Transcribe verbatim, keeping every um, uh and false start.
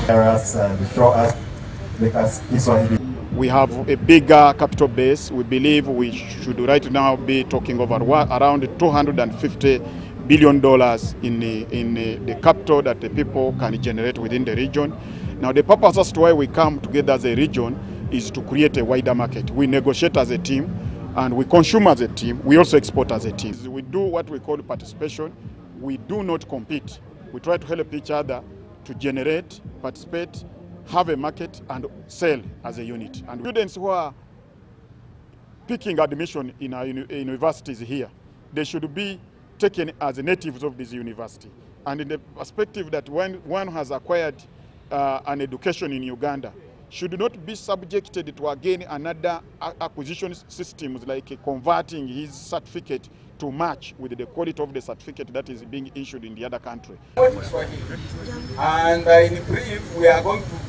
us and show us, make us this one. We have a bigger capital base. We believe we should right now be talking over around two hundred fifty billion dollars in, the, in the, the capital that the people can generate within the region. Now the purpose as to why we come together as a region is to create a wider market. We negotiate as a team and we consume as a team. We also export as a team. We do what we call participation. We do not compete. We try to help each other to generate, participate, have a market and sell as a unit. And students who are picking admission in our uni universities here, they should be taken as natives of this university. And in the perspective that when one has acquired uh, an education in Uganda, should not be subjected to again another acquisition systems like converting his certificate to match with the quality of the certificate that is being issued in the other country. And uh, in brief, we are going to